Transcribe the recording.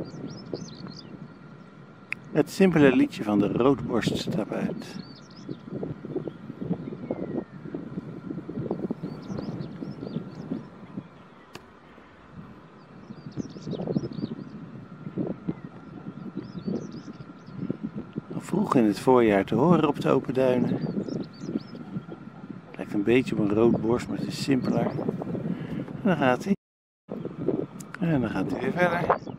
Het simpele liedje van de roodborststapuit. Vroeg in het voorjaar te horen op de open duinen. Lijkt een beetje op een roodborst, maar het is simpeler. En dan gaat hij. En dan gaat hij weer verder.